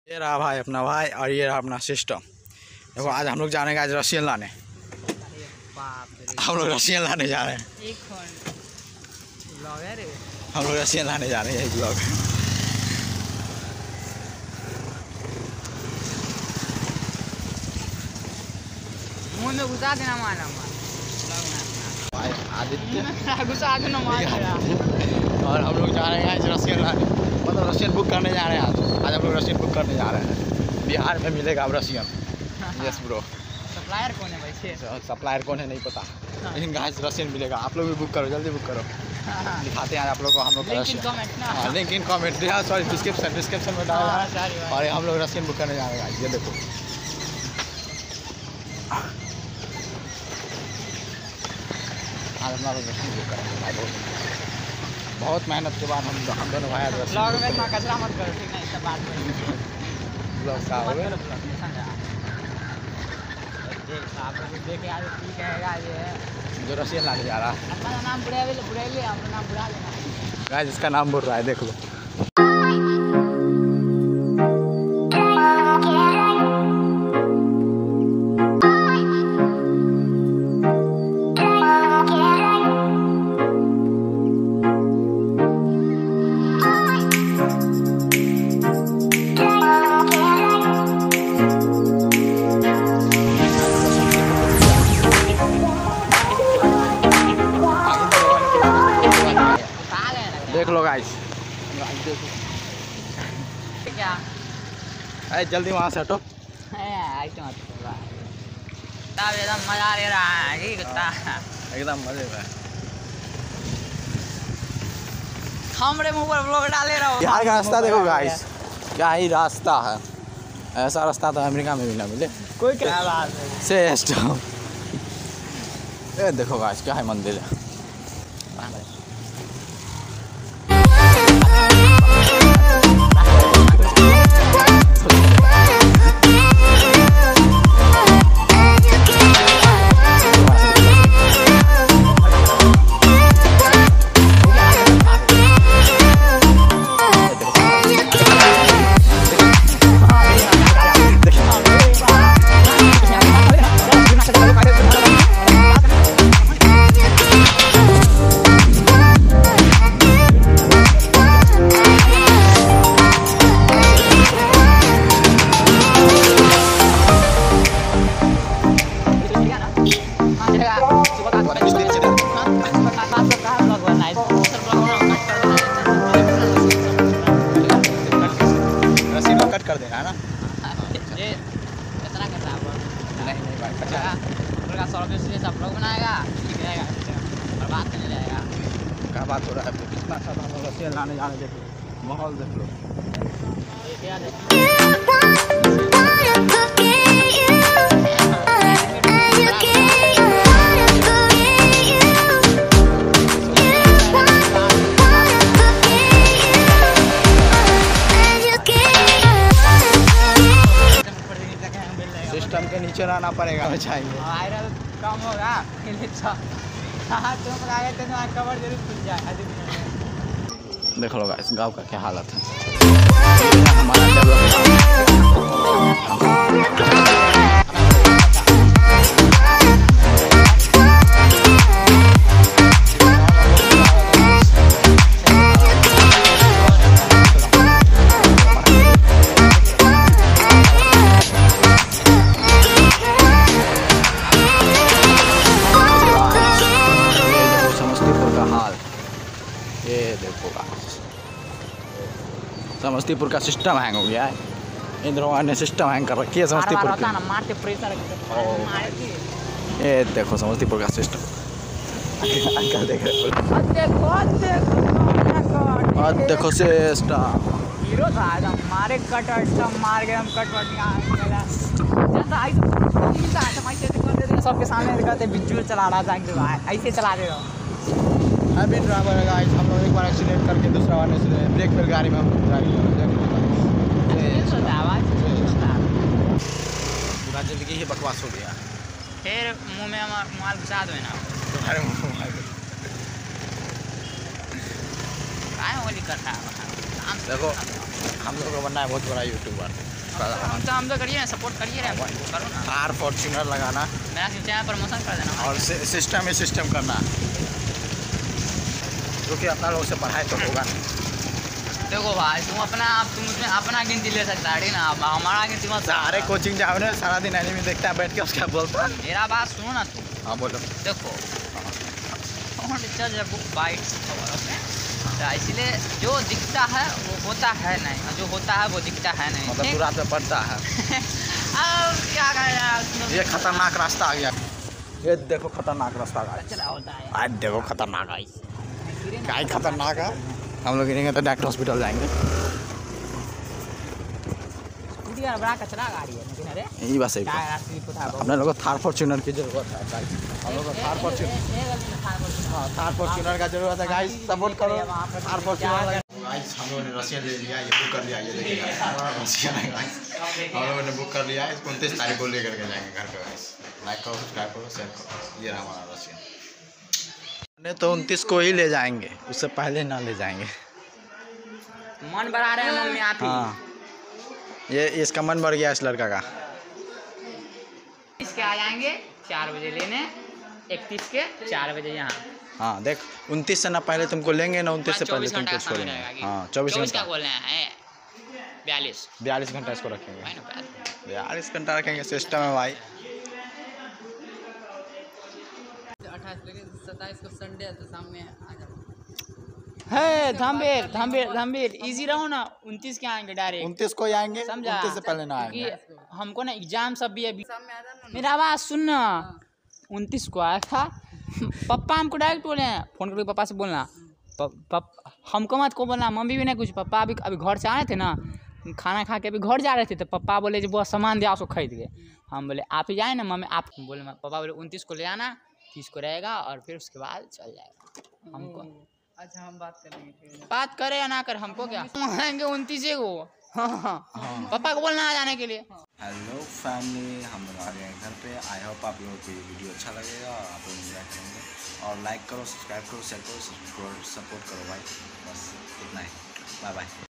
ये रहा भाई अपना भाई और ये रहा अपना सिस्टम। देखो आज हम लोग जा रहे हैं आज रशियन लाने। हम लोग रशियन लाने जा रहे हैं। हम लोग रशियन लाने जा रहे हैं। यही ब्लॉग है। मुंह में घुसा देना मारा भाई आदित्य घुसा देना मारा। और हम लोग जा रहे हैं आज रशियन लाने, मतलब रशियन बुक करने जा रहे हैं। आज हम लोग रशियन बुक करने जा रहे हैं। बिहार में मिलेगा अब रशियन। Yes bro. सप्लायर कौन है भाई? सप्लायर कौन है नहीं पता, लेकिन गाइस रशियन मिलेगा। आप लोग भी बुक करो, जल्दी बुक करो। दिखाते हैं आप लोग को हम लोग link in comment, sorry description में डाला। और हम लोग रशियन बुक करने जा रहे हैं। ये देखो आज हम लोग रशियन बुक करेंगे भाई। बहुत मेहनत के बाद हम दोनों भाई ब्लॉग में इतना कचरा मत करो, ठीक है? सब बात में ब्लॉग का हो गया। आप लोग देख यार ठीक है ये जो रशियन लाने जा रहा है। अपना नाम बुरा ले, अपना नाम बुरा लेना गाइस, इसका नाम बोल रहा है, देख लो। देख लो गाइस, क्या अरे जल्दी वहाँ से हटो। एकदम मजा ले रहा है एकदम मजे में। हमरे मुंह पर ब्लॉग डाले रहो। बिहार का रास्ता देखो गाइस, क्या ही रास्ता है। ऐसा रास्ता तो अमेरिका में भी ना मिले। कोई क्या बात है से ये देखो गाइस, क्या है मंदिर है। कट कर देना है ना। ये कितना करता है? नहीं भाई, 100 रुपये से सब लोग बनाएगा, ठीक रहेगा, बर्बाद नहीं जाएगा। क्या बात हो रहा है? कितना अच्छा था। हम लोग रशियन लाने जाने, देखो माहौल देख लो। सिस्टम के नीचे रहना पड़ेगा, हमें चाहिए। वायरल कम होगा तुम आए तो तुम्हारा कवर जरूर खुल जाए। देख लो गाइस, गाँव का क्या हालत है। हमारा ये देखो गाइस, समस्तीपुर का सिस्टम हैंग हो गया है। इंद्रवा ने सिस्टम हैंग कर रखी है समस्तीपुर की। मारते प्रेशर ये देखो समस्तीपुर का सिस्टम। अंकल देख रहे और देखो सिस्टम हीरो था एकदम। मारे कट मार के हम कट सबके सामने कहते बिज्जू चला रहा था, ऐसे चला रहे हो। अभी ड्राइवर है गाइस, हम लोग एक बार एक्सीडेंट करके दूसरा बार नहीं ब्रेक फेल गाड़ी में हम ड्राइविंग पूरा जिंदगी ही बकवास हो गया। फिर मुंह में माल घुसा दो ना। तुम्हारे मुंह में काय होली करता है। देखो हम लोग को बनना है बहुत बड़ा यूट्यूबर। हम तो करिए ना, सपोर्ट करिए ना, करो ना। थार फॉर्च्यूनर लगाना मेरा चैनल प्रमोशन कर देना और सिस्टम ही सिस्टम करना, क्योंकि अपना लोग से पढ़ाई तो होगा नहीं। देखो भाई तुम उसमें अपना गिनती ले सकता है, ठीक ना, हमारा गिनती मत। सारे कोचिंग जाओ ना, सारा दिन एनिमी देखता है बैठ के, उसका बोलता है। मेरा बात सुनो ना तुम। हाँ बोलो। देखो बुक बाइट, तो इसलिए जो दिखता है वो होता है नहीं, और जो होता है वो दिखता है नहीं, मतलब पूरा पे पड़ता है। अब क्या कर, ये खतरनाक रास्ता आ गया, ये देखो खतरनाक रास्ता आ चला होता है आज देखो खतरनाक है, क्या खतरनाक है। हम लोग गिरेंगे तो डॉक्टर हॉस्पिटल जाएंगे। बड़ा कचरा गाड़ी है, लेकिन अरे यही बस है, अपने लोग को थार फॉर्च्यूनर की जरूरत है, हम लोग को थार फॉर्च्यूनर का जरूरत है गाइस, सपोर्ट करो थार फॉर्च्यूनर। गाइस हम लोगों ने रशियन ले लिया, ये बुक कर लिया, ये देखिए गाइस हमारा रशियन है गाइस, हम लोगों ने बुक कर लिया है, 29 तारीख को लेकर के जाएंगे घर पे गाइस। लाइक करो, सब्सक्राइब करो, शेयर करो, ये रहा हमारा रशियन। नहीं तो 29 को ही ले जाएंगे, उससे पहले ना ले जाएंगे। मन बढ़ा रहे हैं मम्मी आप ही। हाँ ये इसका मन बढ़ गया इस लड़का का। इसके आ जाएंगे 4 बजे लेने, 31 के 4 बजे यहाँ। हाँ देख 29 से ना पहले तुमको लेंगे ना 29 से पहले तुमको छोड़ेंगे। हाँ 24 घंटा बोल रहे हैं 42 घंटा इसको रखेंगे, 42 घंटा रखेंगे, सिस्टम है भाई। 28 लेकिन 27 को संडे है तो शाम में आ जाओ। है धम्बेर इजी रहो ना, 29 के आएंगे डायरेक्ट, 29 को ही आएंगे, समझा, 29 से पहले ना आएंगे। हमको ना एग्जाम सब भी अभी। मेरा आवाज़ सुन ना, 29 को आया था, पापा हमको डायरेक्ट बोले हैं, फ़ोन करके पापा से बोलना, हमको मत को बोलना, मम्मी भी नहीं कुछ। पापा अभी घर से आए थे ना, खाना खा के अभी घर जा रहे थे, तो पापा बोले जो बहुत सामान दिया उसको खरीद के। हम बोले आप ही जाए ना मम्मी, आप बोले, पापा बोले 29 को ले आना, 30 को रहेगा और फिर उसके बाद चल जाएगा। हमको अच्छा हम बात करेंगे, बात करे या ना करे हमको क्या, आएंगे 29 को। हाँ पापा को बोलना आ जाने के लिए। हेलो फैमिली, हम लोग आ गए हैं घर पे। आई होप आप लोगों को ये वीडियो अच्छा लगेगा और आप लोग एंजॉय करेंगे, और लाइक करो, सब्सक्राइब करो, शेयर करो, सपोर्ट करो भाई, बस इतना ही। Bye bye.